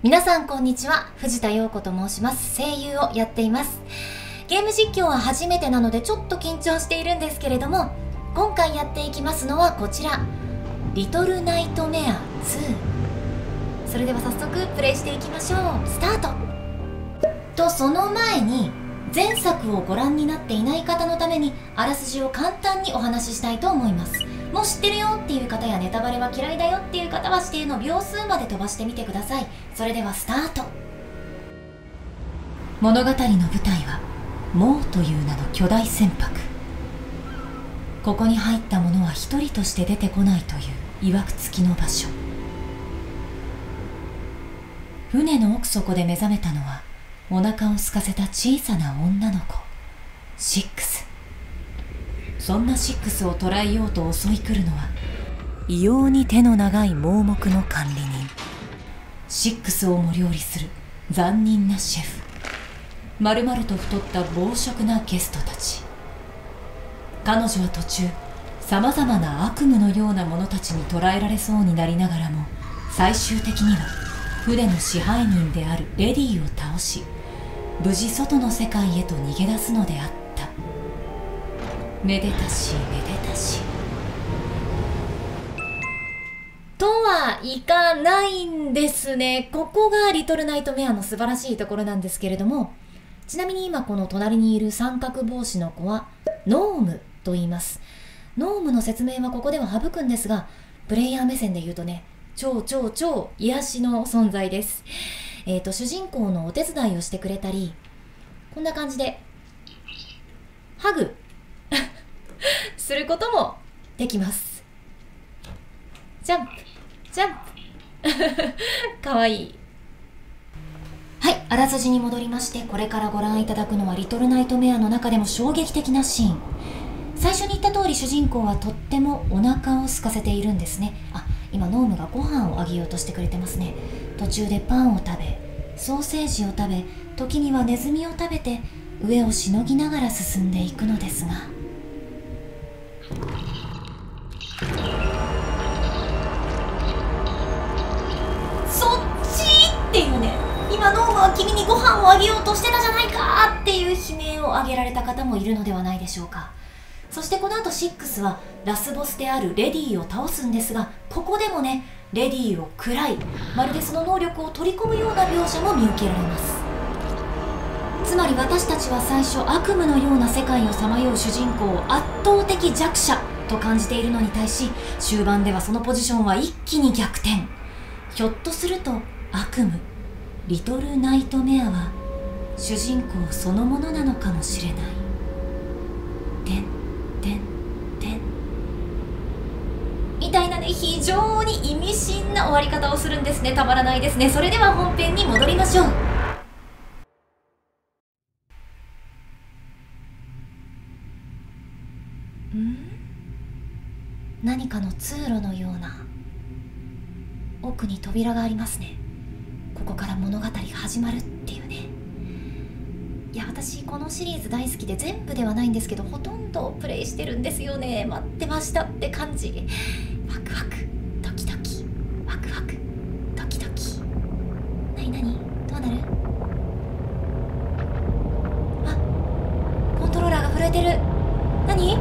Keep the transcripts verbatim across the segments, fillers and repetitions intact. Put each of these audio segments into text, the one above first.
皆さんこんにちは、藤田陽子と申します。声優をやっています。ゲーム実況は初めてなのでちょっと緊張しているんですけれども、今回やっていきますのはこちら、リトルナイトメアツー。それでは早速プレイしていきましょう。スタート。とその前に前作をご覧になっていない方のためにあらすじを簡単にお話ししたいと思います。もう知ってるよっていう方やネタバレは嫌いだよっていう方は指定の秒数まで飛ばしてみてください。それではスタート。物語の舞台はモーという名の巨大船舶。ここに入った者は一人として出てこないという曰く付きの場所。船の奥底で目覚めたのはお腹を空かせた小さな女の子シックス。そんなシックスを捕らえようと襲い来るのは異様に手の長い盲目の管理人。シックスをも料理する残忍なシェフ。丸々と太った暴食なゲストたち。彼女は途中さまざまな悪夢のような者たちに捕らえられそうになりながらも、最終的には船の支配人であるレディを倒し無事外の世界へと逃げ出すのであった。めでたしめでたしとはいかないんですね。ここがリトルナイトメアの素晴らしいところなんですけれども、ちなみに今この隣にいる三角帽子の子はノームと言います。ノームの説明はここでは省くんですが、プレイヤー目線で言うとね、超超超癒しの存在です。えーと主人公のお手伝いをしてくれたり、こんな感じでハグすることもできます。ジャンプジャンプかわいい。はい、あらすじに戻りまして、これからご覧いただくのはリトルナイトメアの中でも衝撃的なシーン。最初に言った通り主人公はとってもお腹を空かせているんですね。あ、今ノームがご飯をあげようとしてくれてますね。途中でパンを食べ、ソーセージを食べ、時にはネズミを食べて上をしのぎながら進んでいくのですが、そっちっていうね、今ノームは君にご飯をあげようとしてたじゃないかっていう悲鳴を上げられた方もいるのではないでしょうか。そしてこの後シックスはラスボスであるレディを倒すんですが、ここでもね、レディを食らい、まるでその能力を取り込むような描写も見受けられます。つまり私たちは最初悪夢のような世界をさまよう主人公を圧倒的弱者と感じているのに対し、終盤ではそのポジションは一気に逆転。ひょっとすると悪夢リトルナイトメアは主人公そのものなのかもしれない。てんてんてんみたいなね、非常に意味深な終わり方をするんですね。たまらないですね。それでは本編に戻りましょう。ん？何かの通路のような。奥に扉がありますね。ここから物語が始まるっていうね。いや、私このシリーズ大好きで、全部ではないんですけどほとんどプレイしてるんですよね。待ってましたって感じ。ワクワクドキドキワクワクドキドキ。なになにどうなる？あ、コントローラーが震えてる。なに？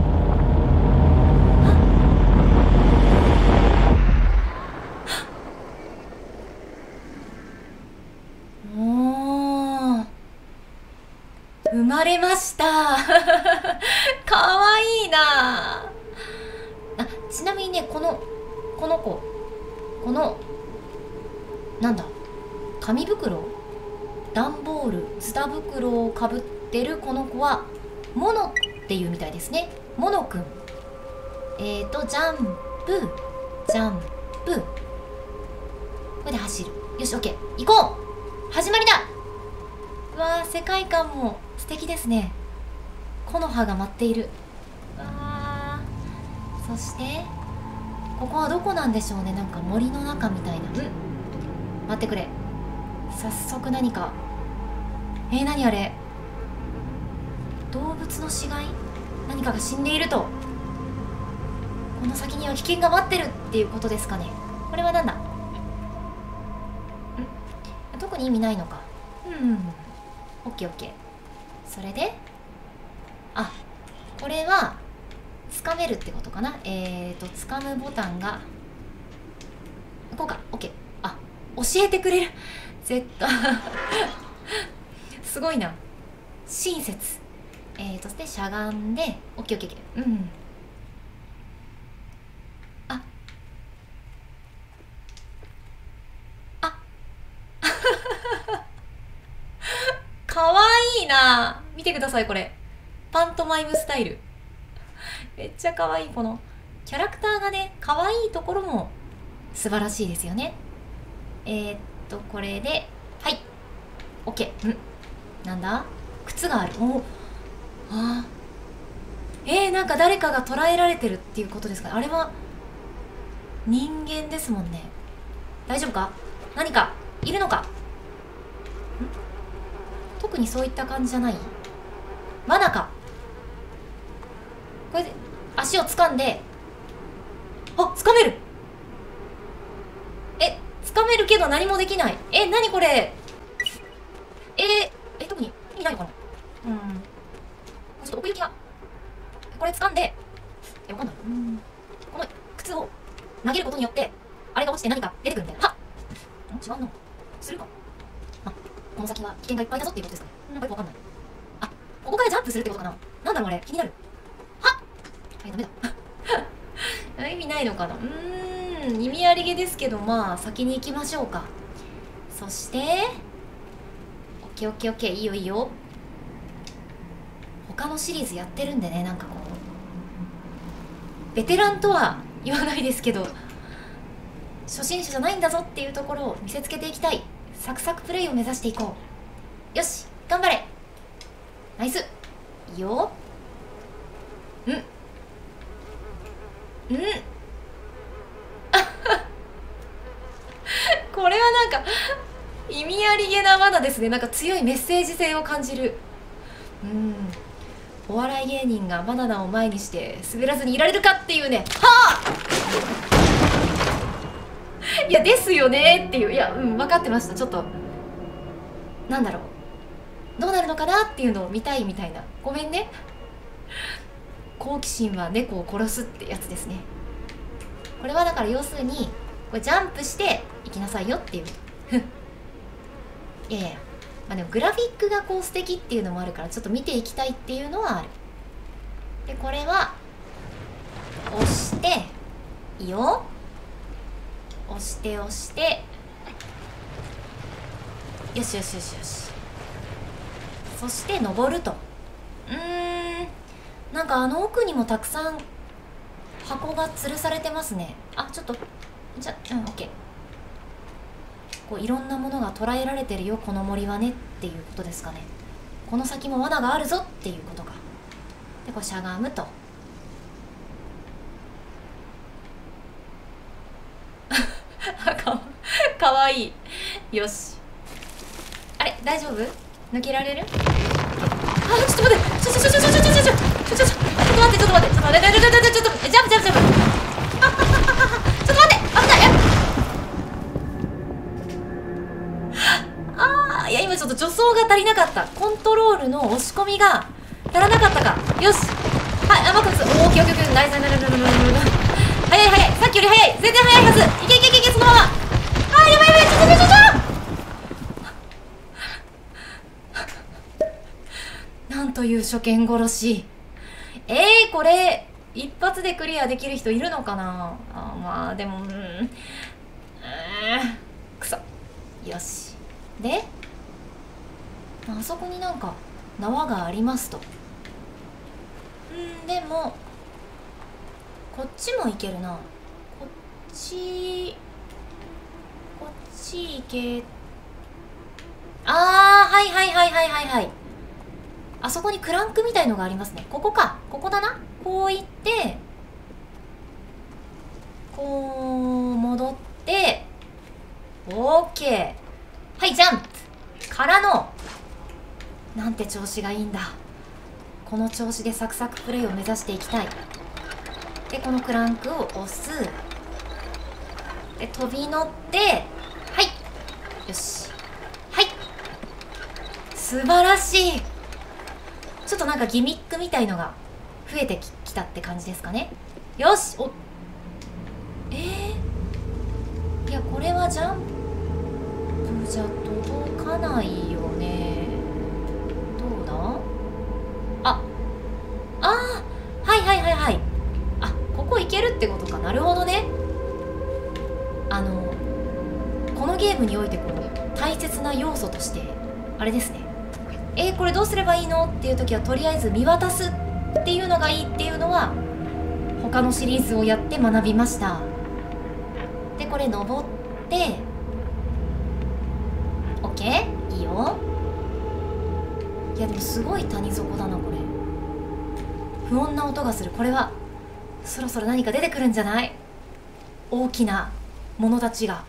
生まれましたかわいいなあ。ちなみにね、このこの子、このなんだ、紙袋、段ボール、ツタ袋をかぶってるこの子はモノっていうみたいですね。モノくん。えーとジャンプジャンプ、これで走る。よし、オッケー、行こう。始まりだ。うわー、世界観も素敵ですね。木の葉が舞っている。わー、そしてここはどこなんでしょうね。なんか森の中みたいな。うん、待ってくれ。早速何か、えー、何あれ、動物の死骸、何かが死んでいると。この先には危険が待ってるっていうことですかね。これは何だ。ん、 特に意味ないのか。うんうんうん。オッケーオッケー。それで、あ、これは掴めるってことかな。えーと掴むボタンがこうか。オッケー。あ、教えてくれる。絶対すごいな。親切。えーとしてしゃがんで、オッケーオッケーオッケー。うん。ああかわいいな。見てくださいこれ。パントマイムスタイル。めっちゃかわいい。このキャラクターがね、かわいいところも素晴らしいですよね。えー、っとこれで、はい OK。 んなんだ、靴がある。おあー、えー、なんか誰かが捉えられてるっていうことですかね。あれは人間ですもんね。大丈夫か、何かいるのか。ん特にそういった感じじゃない。罠か。これで足を掴んで、あ、掴める。え、掴めるけど何もできない。え、何これ。えー、え、特に意味ないのかな。うん、ちょっと奥行きが。これ掴んで、え、わかんない。うん、この靴を投げることによってあれが落ちて何か出てくるみたいな。はっ、違うのするか。あ、この先は危険がいっぱいだぞっていうことですかね。なんかよくわかんない。あ、ここからジャンプするってことかな。なんだろうあれ、気になる。はっ、え、ダメだ意味ないのかな。うーん、意味ありげですけど、まあ先に行きましょうか。そしてオッケーオッケーオッケー、いいよいいよ。他のシリーズやってるんでね、なんかこうベテランとは言わないですけど、初心者じゃないんだぞっていうところを見せつけていきたい。サクサクプレイを目指していこう。よし、頑張れ。ナイス。いいよ。うんうんこれはなんか意味ありげな罠ですね。なんか強いメッセージ性を感じる。うん、お笑い芸人がバナナを前にして滑らずにいられるかっていうね。はあいやですよねっていう。いや、うん、分かってました。ちょっとなんだろう、どうなるのかなっていうのを見たいみたいな。ごめんね。好奇心は猫を殺すってやつですね。これはだから要するにこれジャンプして行きなさいよっていういやいや、まあ、でもグラフィックがこう素敵っていうのもあるからちょっと見ていきたいっていうのはある。でこれは押していいよ。押して押して、よしよしよしよし。そして登ると。うーん、なんかあの奥にもたくさん箱が吊るされてますね。あ、ちょっとじゃ、うん、オッケー。こういろんなものが捉えられてるよこの森はねっていうことですかね。この先も罠があるぞっていうことか。でこれしゃがむとか, かわいい。よし、あれ大丈夫、抜けられる。あ、ちょっと待って、ちょちょちょちょちょちょちょちょちょちょちょちょっと待ってちょっと待ってちょっと待ってちょっと待ってちょっと待ってちょっとジャンプジャンプジャンプちょっと待って、危ない。ああ、いや今ちょっと助走が足りなかった。コントロールの押し込みが足らなかったか。よし、はい、あ、マックス。おお、オッケーオッケーオッケー、ナイスナイスナイスナイスナイス。早い早い、さっきより早い、全然早いはず。いけいけいけいけ、そのまま。あー、やばいやばい、ちょちょちょちょなんという初見殺し。えー、これ一発でクリアできる人いるのかなあ。まあでも、うん、うーん、くそ。よし、であそこになんか縄がありますと。うん、でもこっちもいけるな。こっちこっち行け。あー、はいはいはいはいはいはい。あそこにクランクみたいのがありますね。ここか、ここだな。こう行ってこう戻ってオーケー。はい、ジャンプからの、なんて調子がいいんだ。この調子でサクサクプレイを目指していきたい。でこのクランクを押す。で飛び乗って、はい、よし。 素晴らしい。ちょっとなんかギミックみたいのが増えてききたって感じですかね。よし。おえー、いやこれはジャンプじゃ届かないよね。どうだ。ああー、はいはいはいはい。あ、ここ行けるってことか。なるほどね。あのこのゲームにおいてこう大切な要素としてあれですね。えー、これどうすればいいのっていう時はとりあえず見渡すっていうのがいいっていうのは他のシリーズをやって学びました。でこれ登ってオッケー、いいよ。いやでもすごい谷底だなこれ。不穏な音がする。これはそろそろ何か出てくるんじゃない。大きなものたちが。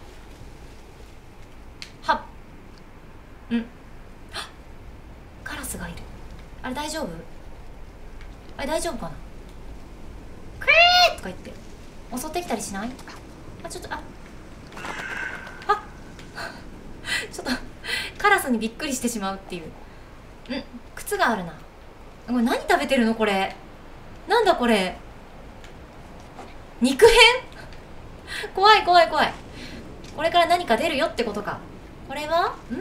はっ、うん、カラスがいる。あれ大丈夫？あれ大丈夫かな。クエーとか言って襲ってきたりしない？あ、ちょっと、ああちょっとカラスにびっくりしてしまうっていう。うん、靴があるな。これ何食べてるのこれ。なんだこれ。肉片怖い怖い怖い。これから何か出るよってことか。これはんうん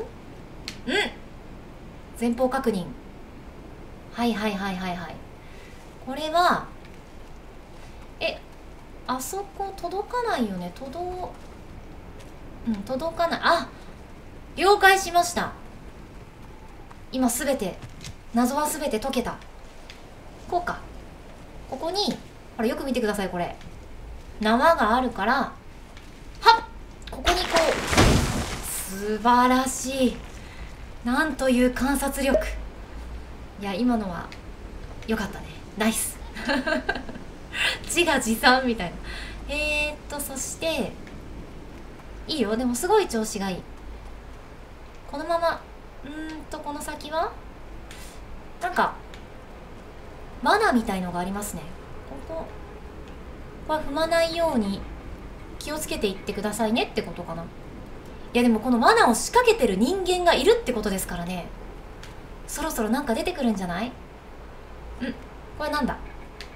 前方確認。はいはいはいはいはい。これはえあそこ届かないよね。届うん届かない。あ、了解しました。今すべて謎はすべて解けた。こうか。ここにほらよく見てください。これ縄があるからはっここにこう。素晴らしい。なんという観察力。いや今のは良かったね。ナイス自画自賛みたいな。えーっとそしていいよ。でもすごい調子がいい。このままうーんとこの先はなんか罠みたいのがありますね。こここれ踏まないように気をつけていってくださいねってことかな。いやでもこの罠を仕掛けてる人間がいるってことですからね。そろそろなんか出てくるんじゃない？んこれなんだ？ん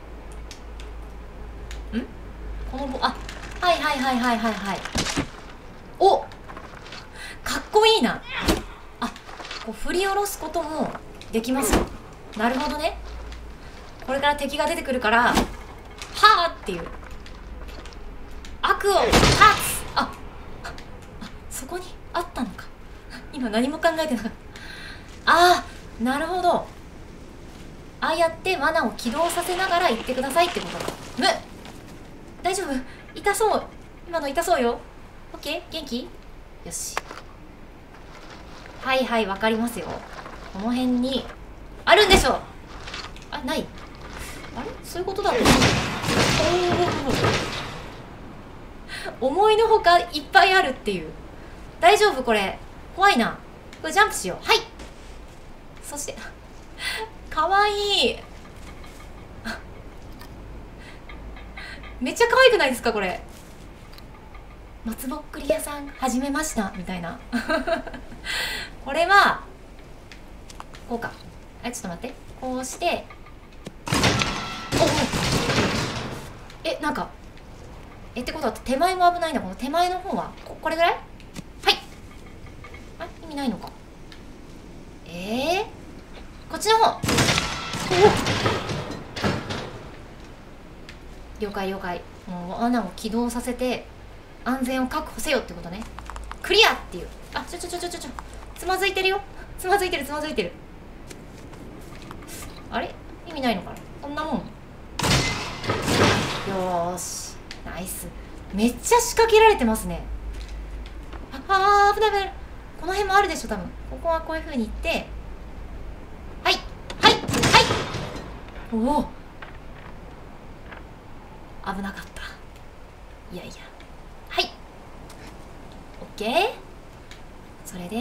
このぼあはいはいはいはいはいはい。おかっこいいな。あこう振り下ろすこともできますよ。なるほどね。これから敵が出てくるからはーっていう悪を立つ。ああそこにあったのか。今何も考えてなかった。ああなるほど。ああやって罠を起動させながら行ってくださいってことだ。む大丈夫？痛そう。今の痛そうよ。オッケー元気？よし。はいはいわかりますよ。この辺にあるんでしょう。あない。あれそういうことだと思う。おお思いのほかいっぱいあるっていう。大丈夫これ怖いな。これジャンプしよう。はい。そしてかわいいめっちゃ可愛くないですかこれ。松ぼっくり屋さん始めましたみたいなこれはこうか。あちょっと待って。こうしておおえなんかえってことは手前も危ないな。この手前の方は こ, これぐらい。はいあ意味ないのか。えー、こっちの方。お了解了解。もう罠を起動させて安全を確保せよってことね。クリアっていう。あちょちょちょちょちょちょつまずいてるよ。つまずいてるつまずいてる。あれ意味ないのかなこんなもん。よーしナイス。めっちゃ仕掛けられてますね。ああ危ない危ない。この辺もあるでしょ多分。ここはこういう風にいってはいはいはいおお危なかった。いやいやはいオッケー。それで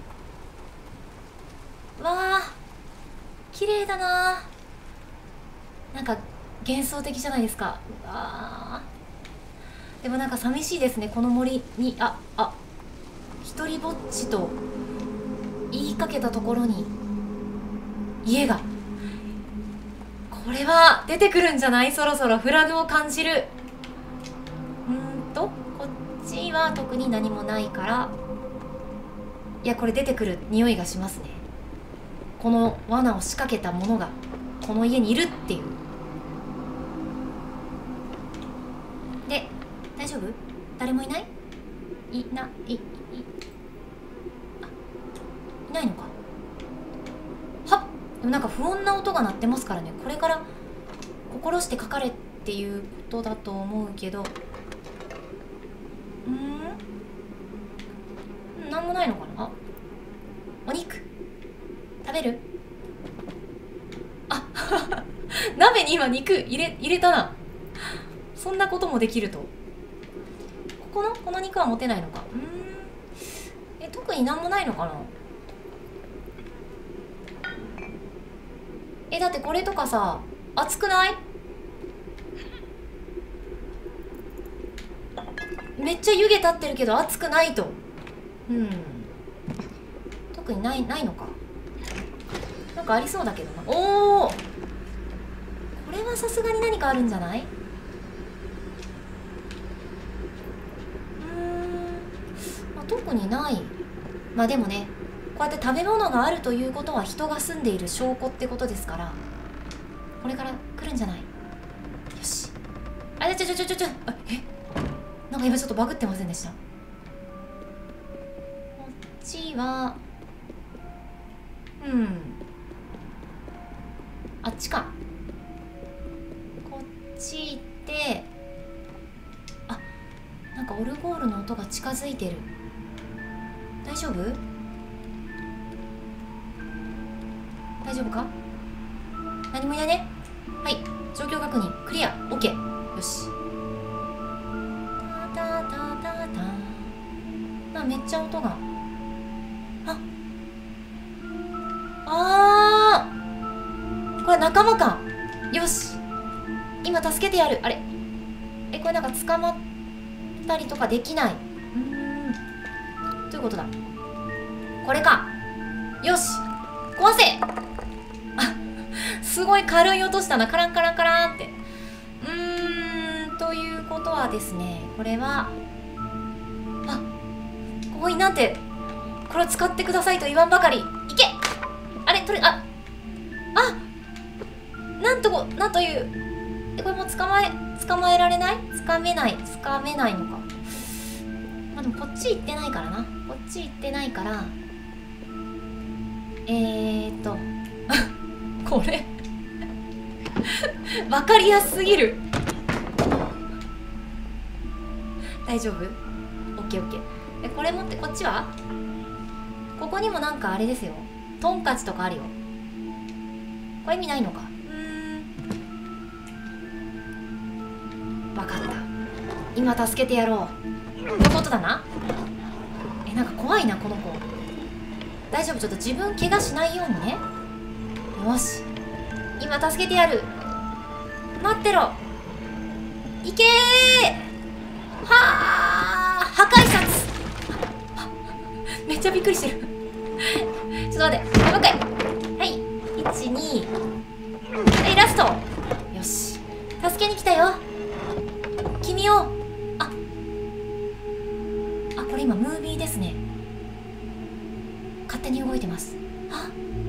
わあ綺麗だな。なんか幻想的じゃないですか。うわでもなんか寂しいですねこの森に。ああ一人ぼっちと言い引っ掛けたところに家が。これは出てくるんじゃない？そろそろフラグを感じる。うーんとこっちは特に何もないから、いやこれ出てくる匂いがしますね。この罠を仕掛けたものがこの家にいるっていう。で大丈夫？誰もいない？いないいいあいないのか。はっ、でもなんか不穏な音が鳴ってますからね。これから心してかかれっていうことだと思うけど、うんなんもないのかな。あ、お肉食べる？あ鍋に今肉入れ入れたな。そんなこともできると。ここのこの肉は持てないのか。うーんえ特になんもないのかな。えだってこれとかさ熱くない？めっちゃ湯気立ってるけど熱くないと。うん特にないないのか。なんかありそうだけどな。おおこれはさすがに何かあるんじゃない？うーん、まあ、特にない。まあでもねこうやって食べ物があるということは人が住んでいる証拠ってことですから、これから来るんじゃない？よし。あちょちょちょちょちょあえなんか今ちょっとバグってませんでした？こっちはうんあっちか。こっち行ってあなんかオルゴールの音が近づいてる。大丈夫？大丈夫か？何もいないね。はい状況確認クリア OK。 よし。タタタタタあめっちゃ音がああーこれ仲間か。よし今助けてやる。あれえこれなんか捕まったりとかできない。うーんどういうことだこれか。よし壊せ。あすごい軽い音したな。カランカランカランって。うーんということはですねこれはあここになんてこれを使ってくださいと言わんばかり。いけあれとりああなんとこなんというえこれもう捕まえ捕まえられない掴めない掴めないのか。まあでもこっち行ってないからな。こっち行ってないからえーっとこれわかりやすすぎる大丈夫？オッケーオッケー。えこれ持ってこっちはここにもなんかあれですよトンカチとかあるよ。これ意味ないのか。うーんわかった。今助けてやろうということだな。えなんか怖いなこの子。大丈夫ちょっと自分怪我しないようにね。よし今助けてやる。待ってろいけーはあ破壊殺めっちゃびっくりしてるちょっと待ってもう一回はいいちにはいラスト。よし助けに来たよ君を。ああこれ今ムービーですね。勝手に動いてます。あ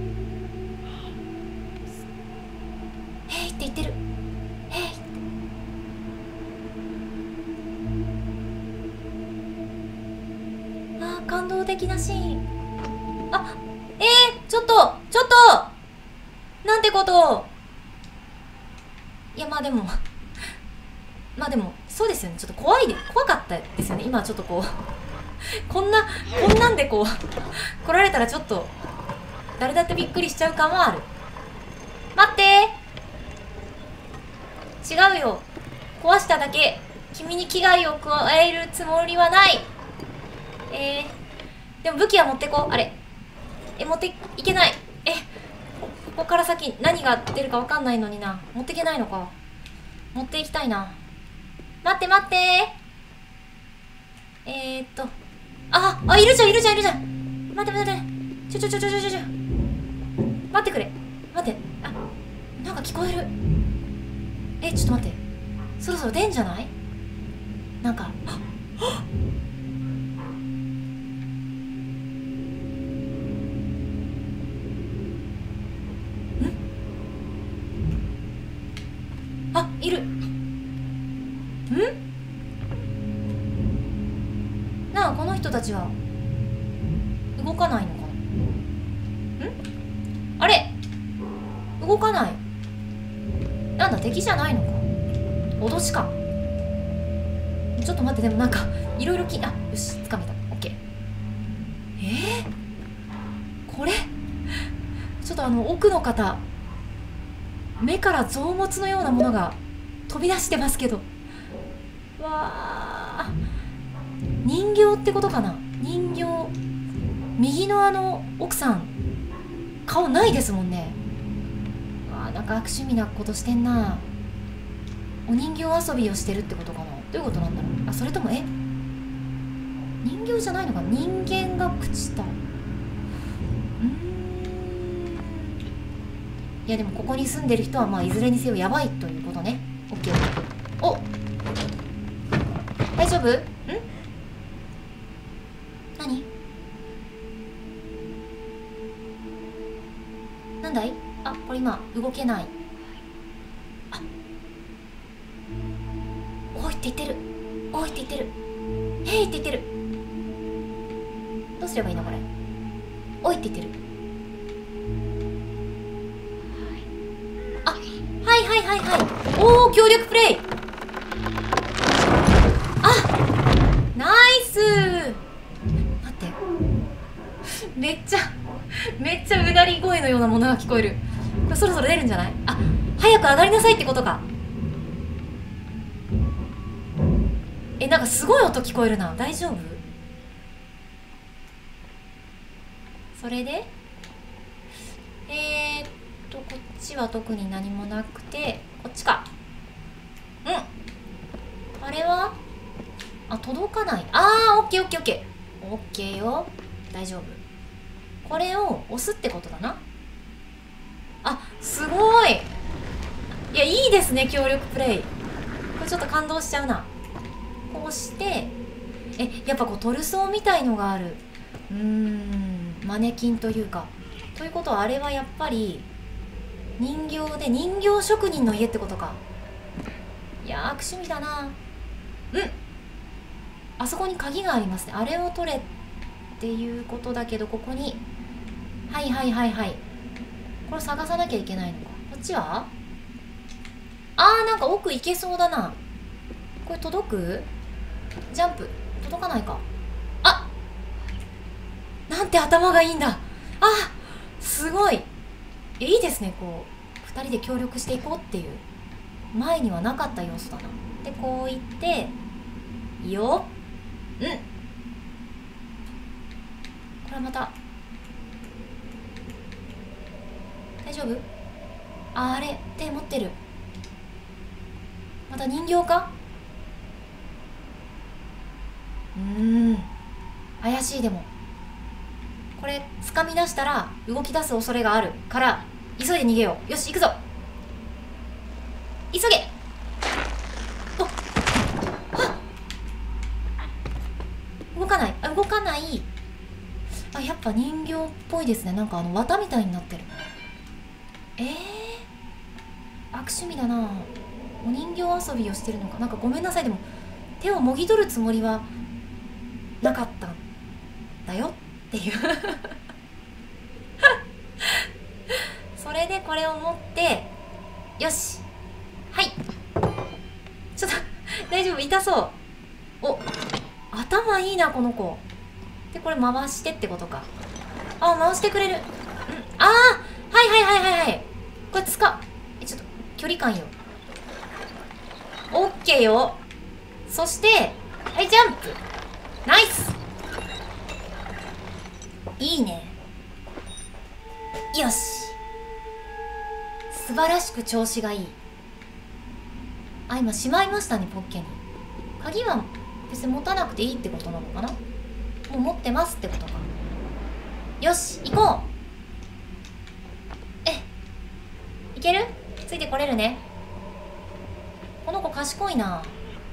へいって言ってる。へいあー感動的なシーン。あえー、ちょっとちょっとなんてことを。いやまあでもまあでもそうですよね。ちょっと怖いで怖かったですよね今ちょっとこうこんなこんなんでこう来られたらちょっと誰だってびっくりしちゃう感はある。待って違うよ壊しただけ。君に危害を加えるつもりはない。えー、でも武器は持ってこう。あれえ持っていけない。えここから先何が出るか分かんないのにな。持っていけないのか。持っていきたいな。待って待ってえーっとああいるじゃんいるじゃんいるじゃん。待って待って待ってちょちょちょちょちょちょちょ待ってくれ。待って。あ、なんか聞こえる。え、ちょっと待って。そろそろ出んじゃない？なんか、あっ、あっ、あ、いる。ん？なあ、この人たちは動かないのかな。ん？あれ？動かない。なんだ、敵じゃないのか。脅しか。ちょっと待って、でもなんかいろいろき、あ、よし、つかめた。オッケー。えー、これちょっとあの奥の方、目から臓物のようなものが飛び出してますけど、わー、人形ってことかな。人形。右のあの奥さん顔ないですもんね。わー、なんか悪趣味なことしてんな。お人形遊びをしてるってことかな。どういうことなんだろう。あ、それともえ人形じゃないのか。人間が朽ちた。うーん、いやでもここに住んでる人はまあいずれにせよやばいということね。オッケーオッケー。お、大丈夫？ん？何？なんだい？あ、これ今動けない。あ、おいって言ってる。おいって言ってる。へいって言ってる。どうすればいいのこれ。おいって言ってる。あ、はいはいはいはい。おお、協力プレイ。あ、ナイス。待って、めっちゃめっちゃうなり声のようなものが聞こえる。これそろそろ出るんじゃない？あ、早く上がりなさいってことか。え、なんかすごい音聞こえるな。大丈夫？それでえー、っとこっちは特に何もなくて、こっちか。うん、あれはあ、届かない。あー、オッケーオッケーオッケーオッケーよ。大丈夫。これを押すってことだな。あ、すごい。いや、いいですね、協力プレイ。これちょっと感動しちゃうな。こうして、え、やっぱこうトルソーみたいのがある。うーん、マネキンというか。ということはあれはやっぱり人形で、人形職人の家ってことか。いやー、悪趣味だな。うん、あそこに鍵がありますね。あれを取れっていうことだけど、ここに、はいはいはいはい、これ探さなきゃいけないのか。こっちはあー、なんか奥行けそうだな。これ届く？ジャンプ届かないか。あ、なんて頭がいいんだ。あ、すごい。いいですね。こうふたりで協力していこうっていう前にはなかった要素だな。でこう言ってよ。うん、これはまた大丈夫？あ、あれ手持ってる。また人形か。うーん、怪しい。でもこれ掴み出したら動き出す恐れがあるから急いで逃げよう。よし、行くぞ。急げ。おっ、あ、動かない。あ、動かない。あ、やっぱ人形っぽいですね。なんかあの綿みたいになってる。えー、悪趣味だな。お人形遊びをしてるのか。なんかごめんなさい。でも手をもぎ取るつもりはなかったんだよっていうそれでこれを持って、よし、はい、ちょっと大丈夫？痛そう。お、頭いいなこの子。でこれ回してってことか。あ、回してくれる。うん、あー、はいはいはいはいはい。これつかえ、ちょっと距離感よ。オッケーよ。そしてはいジャンプ。ナイス。いいね。よし、素晴らしく調子がいい。あ、今しまいましたね、ポッケに。鍵は別に持たなくていいってことなのかな。もう持ってますってことか。 よし行こう。えいける？ついてこれるね。この子賢いな。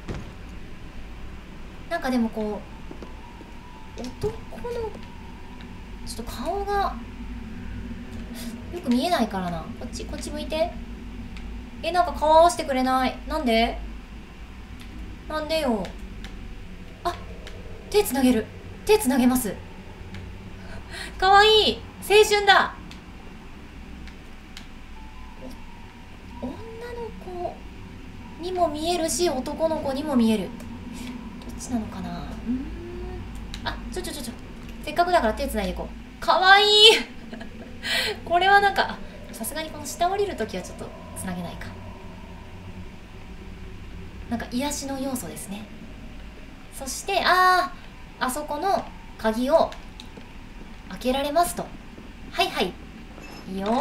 なんかでもこう男のちょっと顔がよく見えないからな。こっちこっち向いて。えなんか顔合わせてくれない。なんでなんでよ。あ手つなげる。手つなげます。かわいい。青春だ。女の子にも見えるし男の子にも見える。どっちなのかな。うーんあちょちょちょちょせっかくだから手つないでいこう。かわいいこれはなんかさすがにこの下降りるときはちょっとつなげないか。なんか癒しの要素ですね。そしてあああそこの鍵を開けられますと。はいはいいいよ。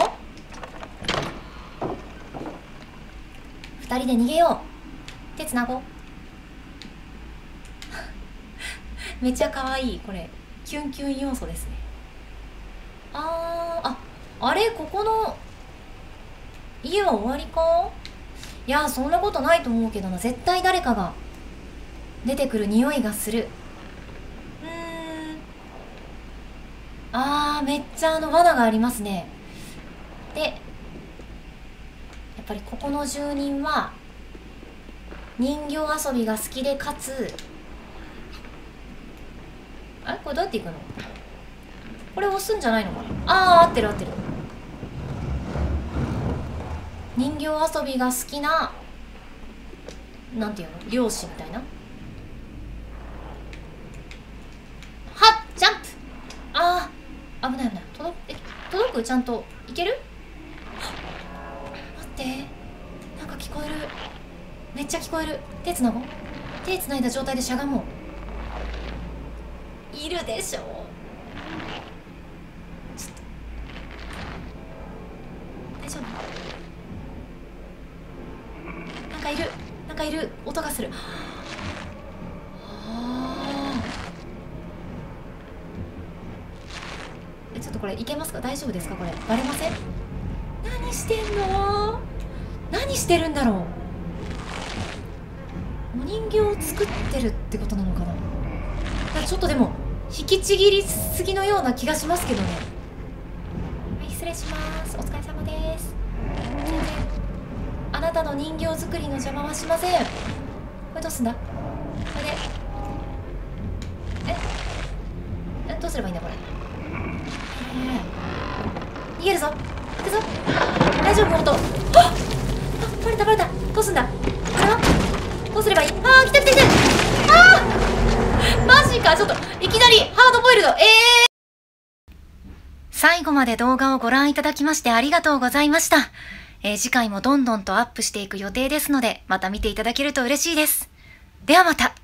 二人で逃げよう。手つなごうめっちゃ可愛い。これキュンキュン要素ですね。あーああれここの家は終わりか。いやそんなことないと思うけどな。絶対誰かが出てくる匂いがする。うーんあーめっちゃあの罠がありますね。でやっぱりここの住人は人形遊びが好きで、かつあれこれどうやっていくの。これ押すんじゃないのかな。あー合ってる合ってる。人形遊びが好きななんていうの漁師みたいな。はっジャンプ。あー危ない危ない。届え届く。ちゃんといける。待ってなんか聞こえる。めっちゃ聞こえる。手つなごう。手つないだ状態でしゃがもう。いるでしょ。ちょっと大丈夫。なんかいるなんかいる音がする。はあえちょっとこれいけますか。大丈夫ですか。これバレません。何してんの。何してるんだろう。お人形を作ってるってことなのかな。ちょっとでも引きちぎりすぎのような気がしますけどね。はい失礼します。お疲れ様です。全然あなたの人形作りの邪魔はしません。これどうすんだ。これでええどうすればいいんだこれ。逃げるぞ行くぞ。大丈夫本当。ああバレたバレた。どうすんだ。これはどうすればいい。ああ来た来た来た。ああマジか。ちょっといきなりハードボイルド。ええー、最後まで動画をご覧いただきましてありがとうございました。えー、次回もどんどんとアップしていく予定ですので、また見ていただけると嬉しいです。ではまた。